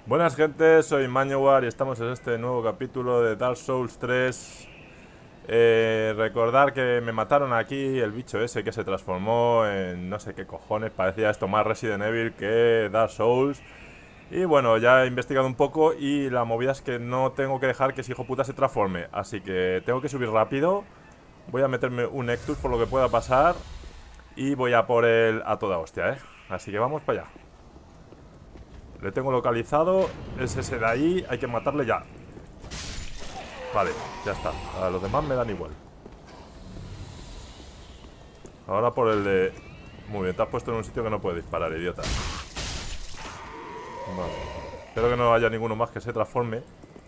Buenas gente, soy Mañowar y estamos en este nuevo capítulo de Dark Souls 3. Recordar que me mataron aquí el bicho ese que se transformó en no sé qué cojones, parecía esto más Resident Evil que Dark Souls. Y bueno, ya he investigado un poco y la movida es que no tengo que dejar que ese hijo puta se transforme. Así que tengo que subir rápido, voy a meterme un Nectus por lo que pueda pasar y voy a por él a toda hostia, ¿eh? Así que vamos para allá. Le tengo localizado, es ese de ahí, hay que matarle ya. Vale, ya está. A los demás me dan igual. Ahora por el de... Muy bien, te has puesto en un sitio que no puede disparar, idiota. Vale. Espero que no haya ninguno más que se transforme.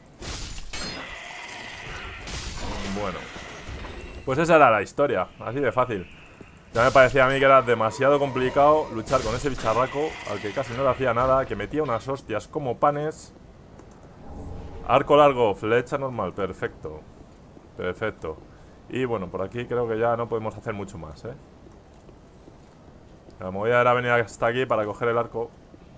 Bueno. Pues esa era la historia, así de fácil. Ya me parecía a mí que era demasiado complicado luchar con ese bicharraco al que casi no le hacía nada, que metía unas hostias como panes. Arco largo, flecha normal, perfecto. Perfecto. Y bueno, por aquí creo que ya no podemos hacer mucho más, ¿eh? La movida era venir hasta aquí para coger el arco.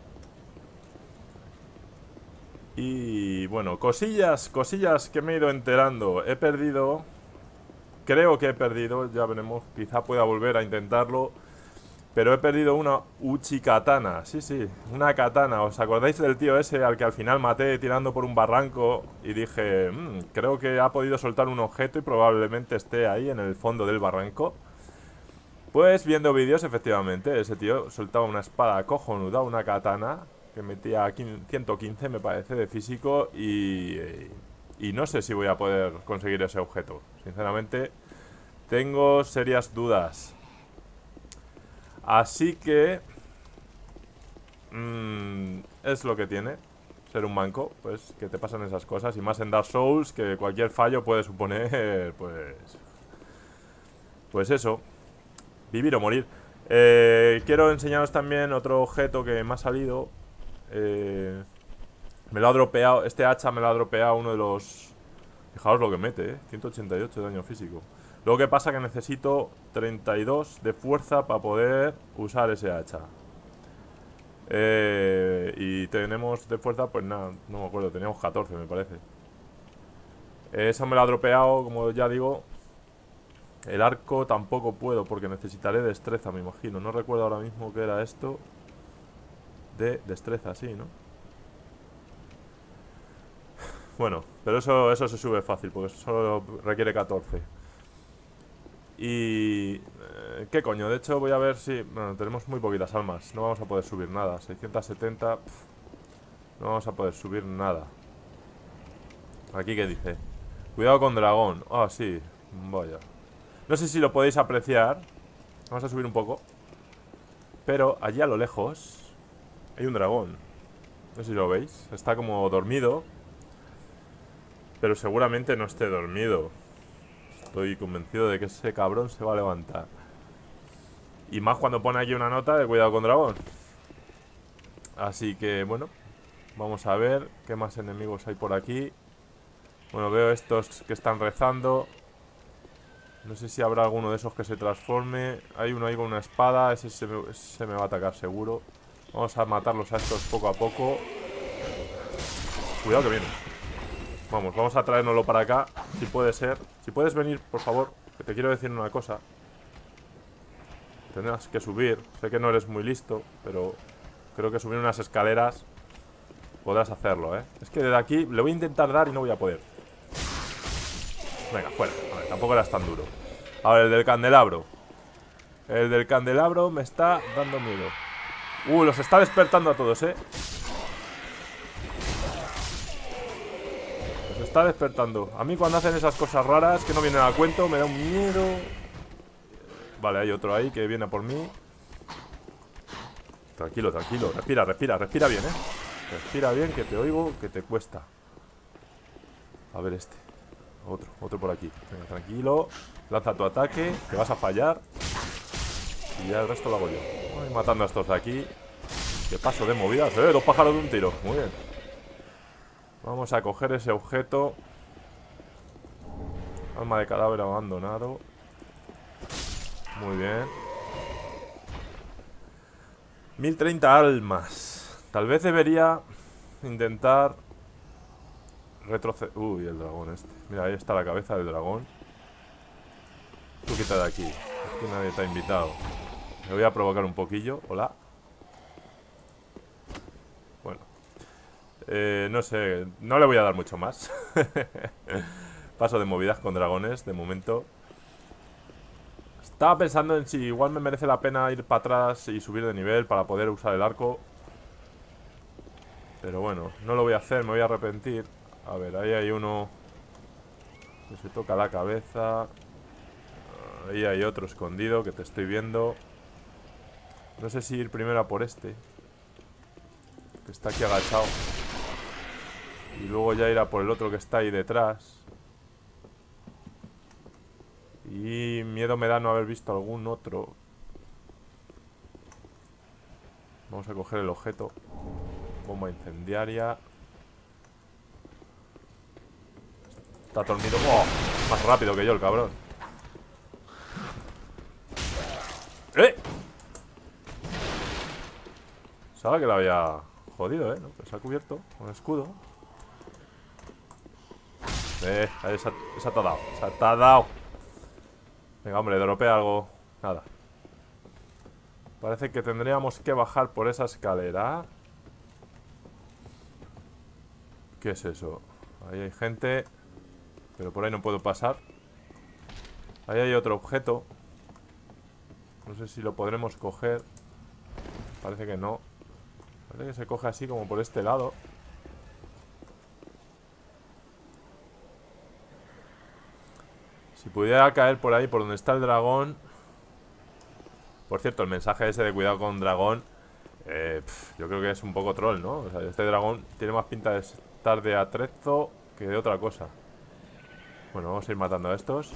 Y bueno, cosillas que me he ido enterando. He perdido... Creo que he perdido, ya veremos. Quizá pueda volver a intentarlo. Pero he perdido una Uchi-katana. Sí, sí, una katana. ¿Os acordáis del tío ese al que al final maté tirando por un barranco? Y dije, creo que ha podido soltar un objeto y probablemente esté ahí en el fondo del barranco. Pues viendo vídeos, efectivamente, ese tío soltaba una espada cojonuda, una katana, que metía 115 me parece de físico y no sé si voy a poder conseguir ese objeto. Sinceramente, tengo serias dudas. Así que... es lo que tiene ser un manco, pues que te pasan esas cosas. Y más en Dark Souls, que cualquier fallo puede suponer, pues... Pues eso, vivir o morir. Quiero enseñaros también otro objeto que me ha salido. Me lo ha dropeado, este hacha me lo ha dropeado uno de los... Fijaos lo que mete, 188 de daño físico. Luego que pasa que necesito 32 de fuerza para poder usar ese hacha. Y tenemos de fuerza, pues nada, no me acuerdo, teníamos 14 me parece. Eso me lo ha dropeado, como ya digo. El arco tampoco puedo porque necesitaré destreza, me imagino. No recuerdo ahora mismo qué era esto. De destreza, sí, ¿no? Bueno, pero eso se sube fácil porque solo requiere 14. Y... ¿qué coño? De hecho voy a ver si... Bueno, tenemos muy poquitas almas. No vamos a poder subir nada. 670... no vamos a poder subir nada. Aquí qué dice. Cuidado con dragón. Ah, sí. Vaya. No sé si lo podéis apreciar. Vamos a subir un poco. Pero allí a lo lejos hay un dragón. No sé si lo veis. Está como dormido. Pero seguramente no esté dormido. Estoy convencido de que ese cabrón se va a levantar. Y más cuando pone aquí una nota de cuidado con dragón. Así que bueno, vamos a ver qué más enemigos hay por aquí. Bueno, veo estos que están rezando. No sé si habrá alguno de esos que se transforme. Hay uno ahí con una espada. Ese se me va a atacar seguro. Vamos a matarlos a estos poco a poco. Cuidado que viene. Vamos a traérnoslo para acá. Si puede ser. Si puedes venir, por favor, que te quiero decir una cosa. Tendrás que subir. Sé que no eres muy listo, pero creo que subir unas escaleras podrás hacerlo, ¿eh? Es que desde aquí le voy a intentar dar y no voy a poder. Venga, fuera. A ver, tampoco eras tan duro. A ver, el del candelabro. El del candelabro me está dando miedo. Los está despertando a todos, ¿eh? Los está despertando. A mí cuando hacen esas cosas raras que no vienen a cuento me da un miedo. Vale, hay otro ahí que viene a por mí. Tranquilo, tranquilo. Respira, respira, respira bien, ¿eh? Respira bien, que te oigo, que te cuesta. A ver este. Otro por aquí. Venga, tranquilo. Lanza tu ataque, que vas a fallar. Y ya el resto lo hago yo. Voy matando a estos de aquí. Qué paso de movidas, dos pájaros de un tiro. Muy bien. Vamos a coger ese objeto. Alma de cadáver abandonado. Muy bien. 1030 almas. Tal vez debería intentar retroceder. Uy, el dragón este. Mira, ahí está la cabeza del dragón. Tú quita de aquí. Aquí nadie te ha invitado. Me voy a provocar un poquillo. Hola. Bueno. No sé. No le voy a dar mucho más. Paso de movidas con dragones, de momento. Estaba pensando en si igual me merece la pena ir para atrás y subir de nivel para poder usar el arco. Pero bueno, no lo voy a hacer, me voy a arrepentir. A ver, ahí hay uno que se toca la cabeza. Ahí hay otro escondido que te estoy viendo. No sé si ir primero a por este, que está aquí agachado, y luego ya ir a por el otro que está ahí detrás. Y miedo me da no haber visto algún otro. Vamos a coger el objeto. Bomba incendiaria. Está dormido. ¡Oh! Más rápido que yo el cabrón. ¡Eh! Sabe que la había jodido, ¿no? Pues se ha cubierto con escudo. Ahí esa te ha dado. Esa te ha dado. Venga, hombre, dropea algo. Nada. Parece que tendríamos que bajar por esa escalera. ¿Qué es eso? Ahí hay gente, pero por ahí no puedo pasar. Ahí hay otro objeto. No sé si lo podremos coger. Parece que no. Parece que se coge así como por este lado. Si pudiera caer por ahí, por donde está el dragón. Por cierto, el mensaje ese de cuidado con dragón, yo creo que es un poco troll, ¿no? O sea, este dragón tiene más pinta de estar de atrezo que de otra cosa. Bueno, vamos a ir matando a estos.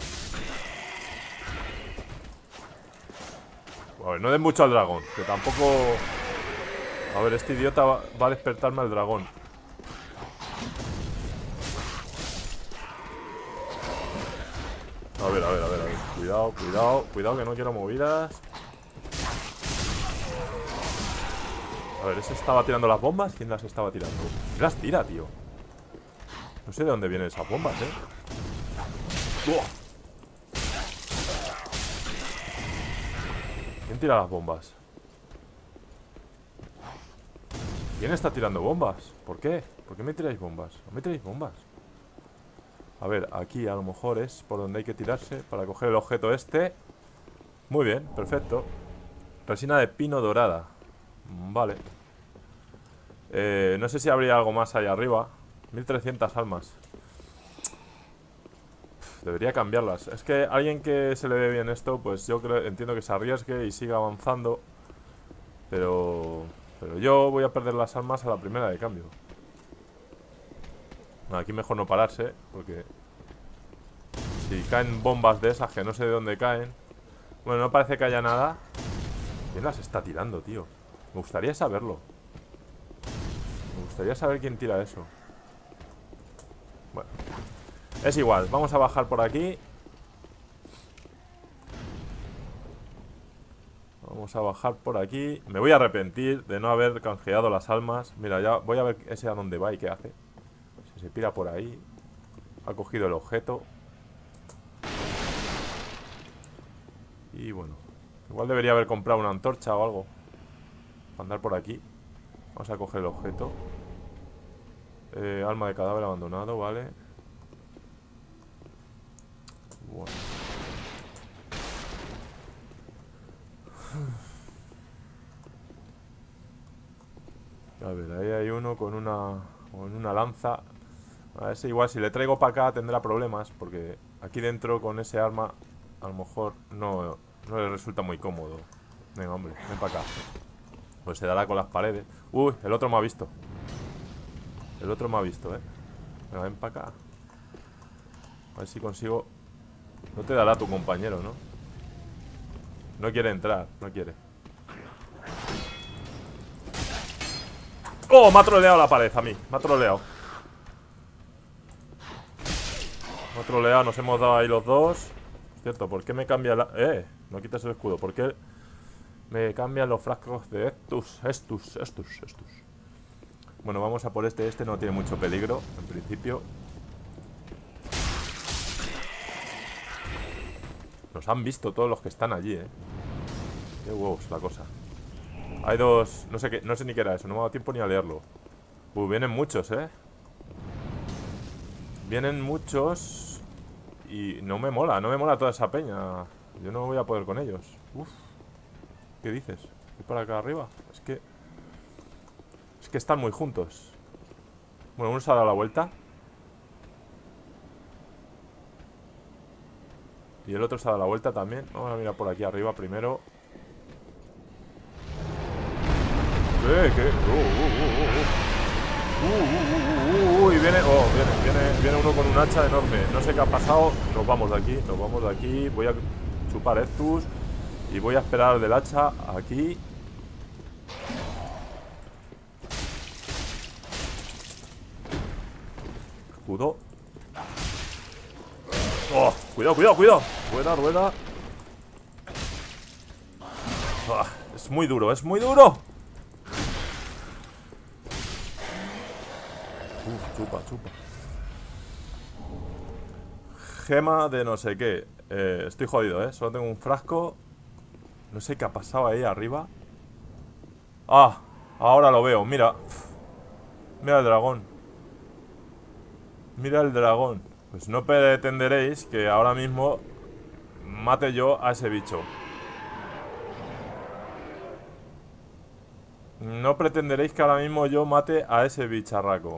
A ver, no den mucho al dragón, que tampoco... A ver, este idiota va a despertarme al dragón. A ver. Cuidado que no quiero movidas. A ver, ¿ese estaba tirando las bombas? ¿Quién las estaba tirando? ¿Quién las tira, tío? No sé de dónde vienen esas bombas, ¡Buah! ¿Quién tira las bombas? ¿Quién está tirando bombas? ¿Por qué? ¿Por qué me tiráis bombas? ¿No me tiráis bombas? A ver, aquí a lo mejor es por donde hay que tirarse para coger el objeto este. Muy bien, perfecto. Resina de pino dorada. Vale. No sé si habría algo más ahí arriba. 1300 almas. Debería cambiarlas. Es que alguien que se le dé bien esto, pues yo entiendo que se arriesgue y siga avanzando. Pero yo voy a perder las almas a la primera de cambio. Aquí mejor no pararse, porque si caen bombas de esas que no sé de dónde caen. Bueno, no parece que haya nada. ¿Quién las está tirando, tío? Me gustaría saberlo. Me gustaría saber quién tira eso. Bueno, es igual, vamos a bajar por aquí. Vamos a bajar por aquí. Me voy a arrepentir de no haber canjeado las almas. Mira, ya voy a ver ese a dónde va y qué hace. Si se tira por ahí. Ha cogido el objeto. Y bueno, igual debería haber comprado una antorcha o algo para andar por aquí. Vamos a coger el objeto. Alma de cadáver abandonado, vale. Bueno. A ver, ahí hay uno con una lanza. A ese igual si le traigo para acá tendrá problemas, porque aquí dentro con ese arma a lo mejor no le resulta muy cómodo. Venga, hombre, ven para acá. Pues se dará con las paredes. Uy, el otro me ha visto. El otro me ha visto, Venga, ven para acá. A ver si consigo. No te dará tu compañero, ¿no? No quiere entrar, no quiere. ¡Oh! Me ha troleado la pared a mí. Me ha troleado. Me ha troleado, nos hemos dado ahí los dos. Cierto, ¿por qué me cambia la...? No quites el escudo. ¿Por qué me cambian los frascos de estus? Bueno, vamos a por este. Este no tiene mucho peligro, en principio. Nos han visto todos los que están allí, Qué huevos la cosa. Hay dos... No sé qué, no sé ni qué era eso. No me ha dado tiempo ni a leerlo. Vienen muchos, Vienen muchos. Y no me mola toda esa peña. Yo no voy a poder con ellos. Uf. ¿Qué dices? ¿Voy para acá arriba? Es que están muy juntos. Bueno, uno se ha dado la vuelta. Y el otro se ha dado la vuelta también. Vamos a mirar por aquí arriba primero. ¿Qué? Viene uno con un hacha enorme. No sé qué ha pasado. Nos vamos de aquí. Voy a chupar Estus. Y voy a esperar al del hacha aquí. Escudo. Oh, cuidado. Rueda. Ah, es muy duro. Chupa. Gema de no sé qué. Estoy jodido, Solo tengo un frasco. No sé qué ha pasado ahí arriba. Ah, ahora lo veo, mira. Mira el dragón. Pues no pretenderéis que ahora mismo mate yo a ese bicho. No pretenderéis que ahora mismo yo mate a ese bicharraco.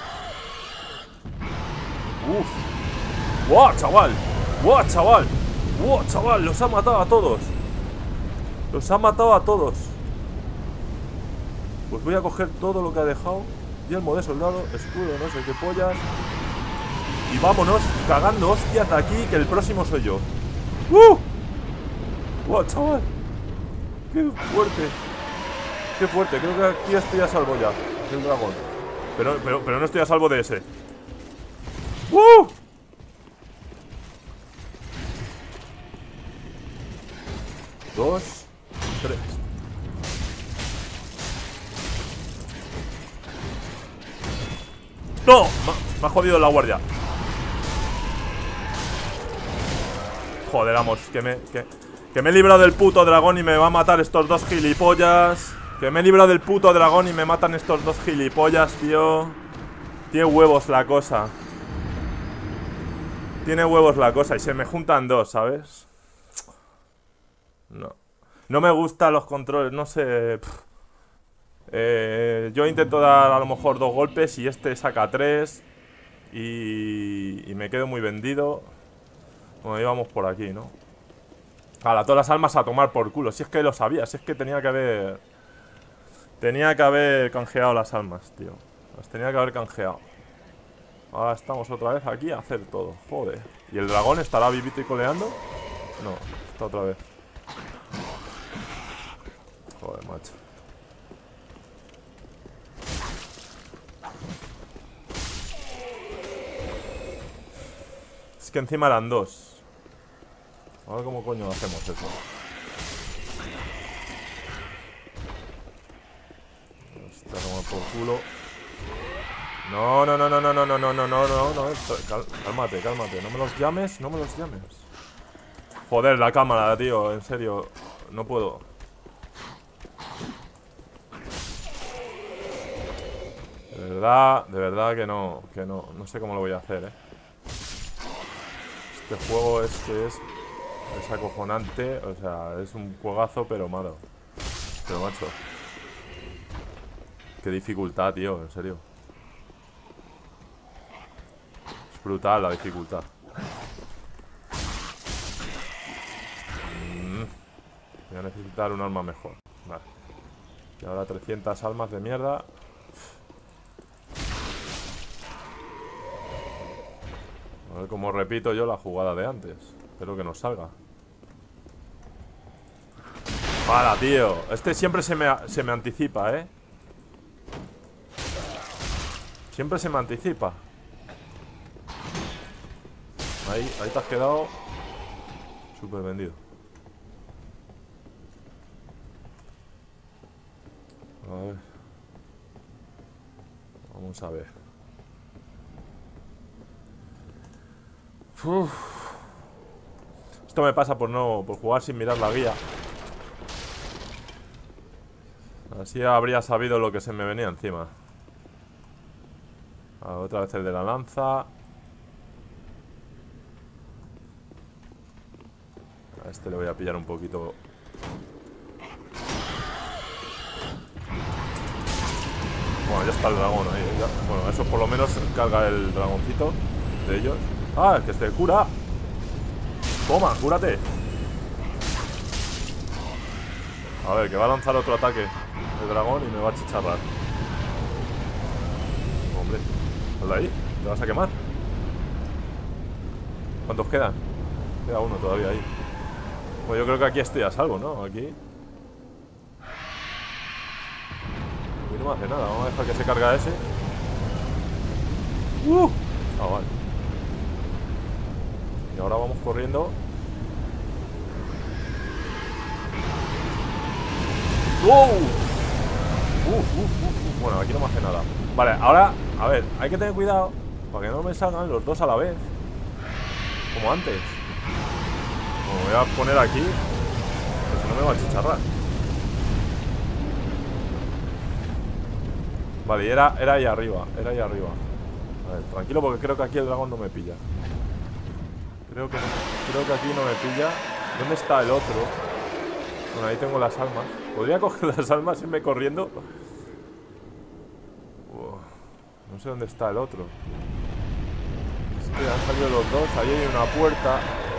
Uf. ¡Wow, chaval! Los ha matado a todos. Pues voy a coger todo lo que ha dejado. Yelmo de soldado, escudo, no sé qué pollas. Y vámonos cagando hostias de aquí, que el próximo soy yo. ¡Wow, chaval! ¡Qué fuerte! Creo que aquí estoy a salvo ya del dragón. Pero no estoy a salvo de ese. 2, 3. ¡No! Me ha jodido la guardia. Joder, vamos, que me he librado del puto dragón y me va a matar estos dos gilipollas. Que me he librado del puto dragón y me matan estos dos gilipollas, tío. Tiene huevos la cosa. Y se me juntan dos, ¿sabes? No me gustan los controles, no sé. Yo intento dar a lo mejor 2 golpes y este saca 3. Y me quedo muy vendido. Bueno, íbamos por aquí, ¿no? Todas las almas a tomar por culo. Si es que lo sabía, si es que tenía que haber canjeado las almas, tío. Las tenía que haber canjeado. Ahora estamos otra vez aquí a hacer todo. Joder. ¿Y el dragón estará vivito y coleando? No, está otra vez. Joder, macho. Es que encima eran dos. A ver cómo coño hacemos eso. Está como por culo. No. Cálmate. No me los llames. Joder, la cámara, tío. En serio. No puedo. De verdad que no. No sé cómo lo voy a hacer, Este juego es acojonante. O sea, es un juegazo, pero malo. Pero macho. Qué dificultad, tío, en serio. Es brutal la dificultad. Voy a necesitar un arma mejor. Vale. Y ahora 300 almas de mierda. A ver cómo repito yo la jugada de antes. Espero que nos salga. ¡Hala, tío! Este siempre se me anticipa, Siempre se me anticipa. Ahí te has quedado súper vendido. A ver. Vamos a ver. Uf. Esto me pasa por jugar sin mirar la guía. Así habría sabido lo que se me venía encima. Otra vez el de la lanza. A este le voy a pillar un poquito. Bueno, ya está el dragón ahí. Bueno, eso por lo menos carga el dragoncito de ellos. ¡Ah, el que se cura! ¡Toma, cúrate! A ver, que va a lanzar otro ataque el dragón y me va a chicharrar. Hombre, ¿sal ahí? ¿Te vas a quemar? ¿Cuántos quedan? Queda uno todavía ahí. Pues yo creo que aquí estoy a salvo, ¿no? Aquí no me hace nada. Vamos a dejar que se carga ese. Ah, vale. Y ahora vamos corriendo. Bueno, aquí no me hace nada. Vale, ahora, a ver, hay que tener cuidado para que no me salgan los dos a la vez, como antes. Me voy a poner aquí, pues si no me va a chicharrar. Vale, y era ahí arriba. Era ahí arriba. A ver, tranquilo porque creo que aquí el dragón no me pilla. Creo que aquí no me pilla. ¿Dónde está el otro? Bueno, ahí tengo las almas. ¿Podría coger las almas y irme corriendo? No sé dónde está el otro. Es que han salido los dos. Ahí hay una puerta.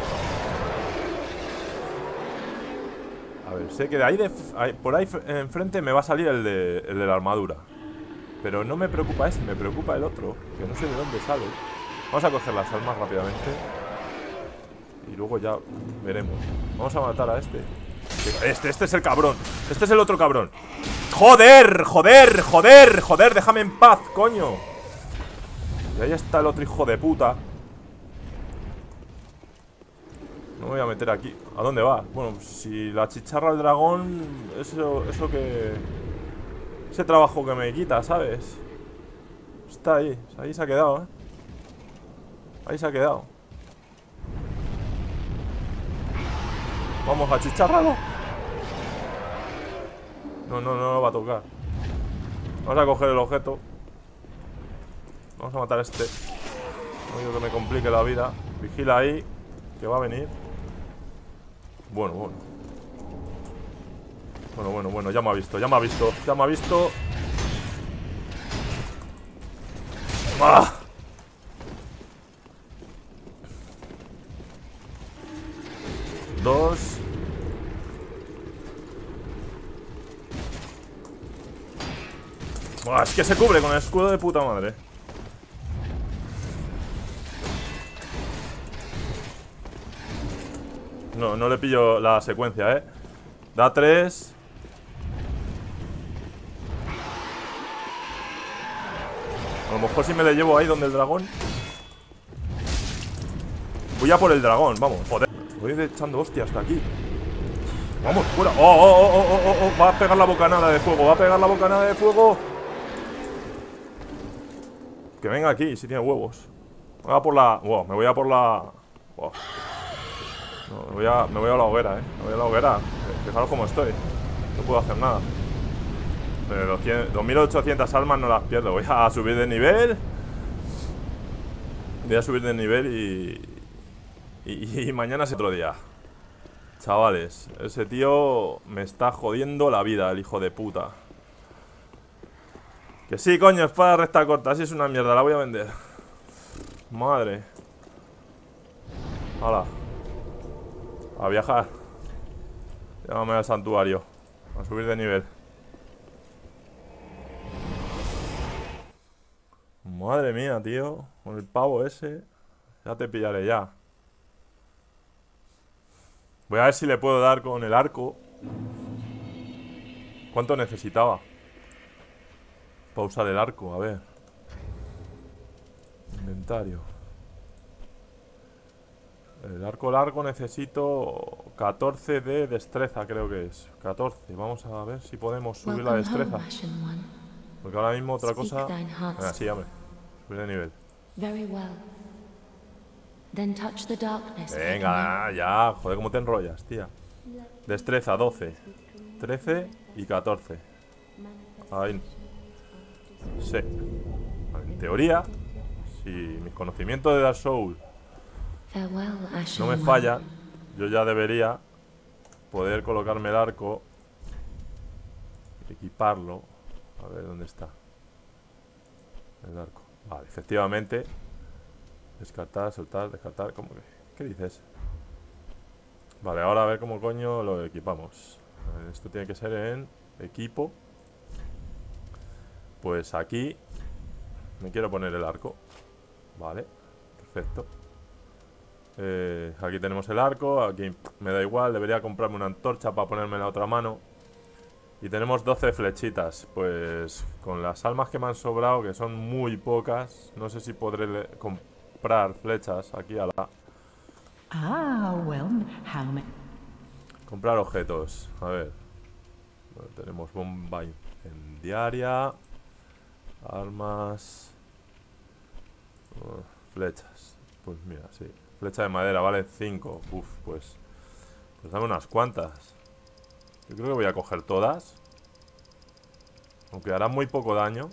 A ver, sé que de ahí, por ahí enfrente me va a salir el de la armadura. Pero no me preocupa ese, me preocupa el otro, que no sé de dónde sale. Vamos a coger las almas rápidamente. Y luego ya veremos. Vamos a matar a este. Este es el cabrón. Este es el otro cabrón. ¡Joder! ¡Joder! ¡Joder! ¡Joder! ¡Déjame en paz, coño! Y ahí está el otro hijo de puta. No me voy a meter aquí. ¿A dónde va? Bueno, si la chicharra al dragón, eso que... ese trabajo que me quita, ¿sabes? Está ahí. Ahí se ha quedado, ¿eh? Ahí se ha quedado. Vamos a chicharrarlo. No va a tocar. Vamos a coger el objeto. Vamos a matar a este. No quiero que me complique la vida. Vigila ahí, que va a venir. Bueno, ya me ha visto, ya me ha visto. ¡Ah! Dos. Buah, es que se cubre con el escudo de puta madre. No le pillo la secuencia, Da 3. A lo mejor si me le llevo ahí donde el dragón. Voy a por el dragón, vamos, joder. Voy echando hostias hasta aquí. Vamos, fuera. Oh. Va a pegar la bocanada de fuego. Que venga aquí, si tiene huevos. Me voy a por la... Wow, me voy a por la... Wow. No, me voy a la hoguera, Me voy a la hoguera. Fijaros cómo estoy. No puedo hacer nada. 2800 almas no las pierdo. Voy a subir de nivel. Y mañana es otro día. Chavales, ese tío me está jodiendo la vida, el hijo de puta. Que sí, coño, espada recta corta. Así es una mierda, la voy a vender. Madre. Hala. A viajar. Llámame al santuario. A subir de nivel. Madre mía, tío. Con el pavo ese. Ya te pillaré ya. Voy a ver si le puedo dar con el arco. ¿Cuánto necesitaba? Para usar el arco, a ver. Inventario. El arco largo necesito 14 de destreza, creo que es. 14. Vamos a ver si podemos subir la destreza. Porque ahora mismo otra Speak cosa... thine heart's Ah, sí, hombre. Subir de nivel. Very well. Then touch the darkness. I Venga, ya. Joder, cómo te enrollas, tía. Destreza, 12. 13 y 14. Ahí. Sí. Vale, en teoría, si mis conocimientos de Dark Souls Farewell, Ashen no me One. fallan, yo ya debería poder colocarme el arco, equiparlo. A ver, ¿dónde está? El arco. Vale, efectivamente. Descartar, soltar, descartar. ¿Cómo que? ¿Qué dices? Vale, ahora a ver cómo coño lo equipamos. A ver, esto tiene que ser en equipo. Pues aquí me quiero poner el arco. Vale, perfecto. Aquí tenemos el arco. Aquí me da igual, debería comprarme una antorcha para ponerme en la otra mano. Y tenemos 12 flechitas. Pues con las almas que me han sobrado, que son muy pocas, no sé si podré comprar flechas aquí a la... Comprar objetos. A ver. Bueno, tenemos bomba incendiaria. Armas. Flechas. Pues mira, sí. Flecha de madera, vale 5. Uf, pues dame unas cuantas. Yo creo que voy a coger todas. Aunque harán muy poco daño.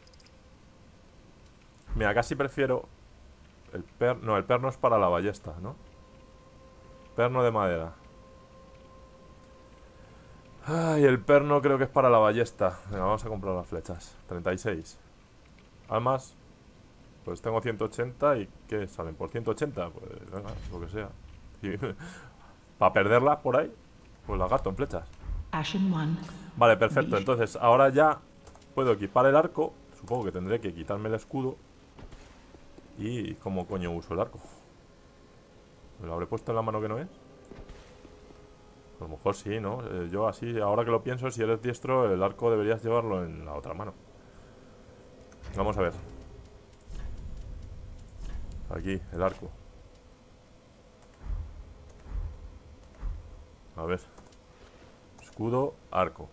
Mira, casi prefiero el perno. No, el perno es para la ballesta, ¿no? Perno de madera. Ay, el perno creo que es para la ballesta. Venga, vamos a comprar las flechas. 36. Almas. Pues tengo 180 y ¿qué salen? ¿Por 180? Pues venga, lo que sea. Para perderlas por ahí, pues las gasto en flechas. Vale, perfecto. Entonces, ahora ya puedo equipar el arco. Supongo que tendré que quitarme el escudo. ¿Y cómo coño uso el arco? ¿Me lo habré puesto en la mano que no es? A lo mejor sí, ¿no? Yo así, ahora que lo pienso, si eres diestro, el arco deberías llevarlo en la otra mano. Vamos a ver. Aquí, el arco. A ver. Escudo, arco.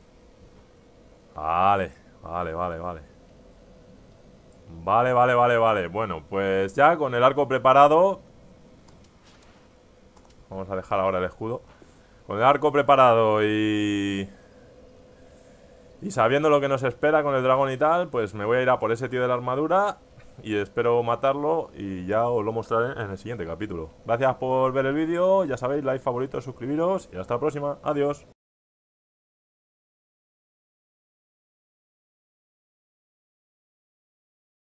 Vale, vale, vale, vale. Vale, vale, vale, vale. Bueno, pues ya con el arco preparado. Vamos a dejar ahora el escudo. Con el arco preparado y sabiendo lo que nos espera con el dragón y tal, pues me voy a ir a por ese tío de la armadura y espero matarlo y ya os lo mostraré en el siguiente capítulo. Gracias por ver el vídeo, ya sabéis, like, favorito, suscribiros y hasta la próxima. Adiós.